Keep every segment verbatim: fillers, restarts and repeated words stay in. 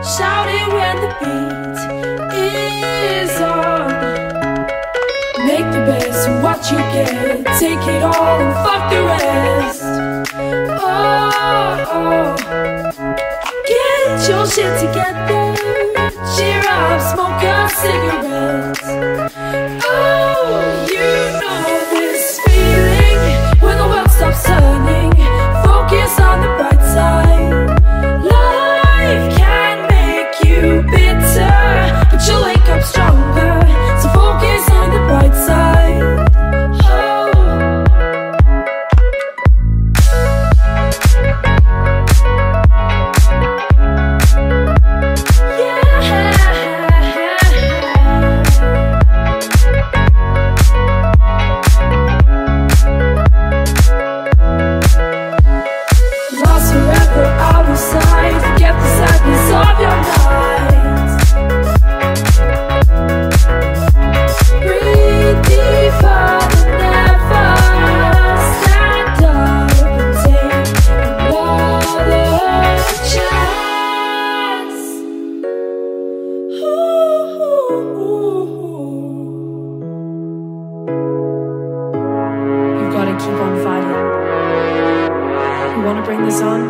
Shout it when the beat is on. Make the best of what you get. Take it all and fuck the rest. Oh, oh. Get your shit together. Cheer up, smoke a cigarette. Oh, you know this feeling when the world stops turning. Focus on the bright side. Life can make you bitter, but you'll wake up stronger. So focus on the bright side. Oh. Keep on fighting. You wanna bring this on?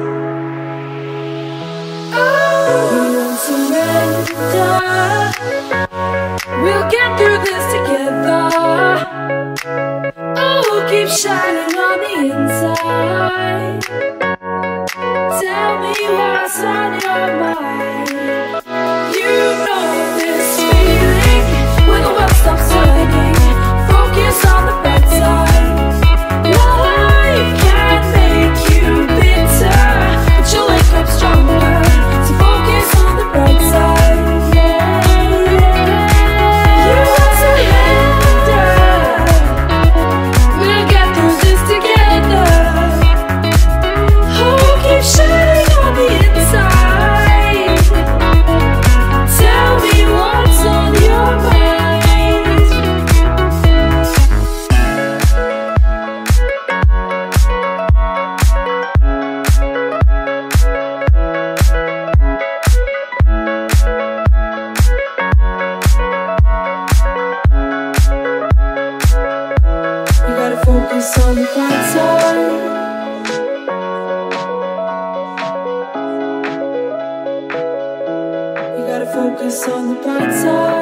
Oh, we won't surrender. We'll get through this together. Oh, keep shining on the inside. Tell me what's on your mind. You know this feeling when the world stops turning. Focus on the bright side. Life can make you bitter, but you'll wake up stronger. So focus on the bright side. Yeah, yeah. You won't surrender. We'll get through this together. Oh, keep shining on the inside. Tell me what's on your mind. Focus on the bright side. You gotta focus on the bright side.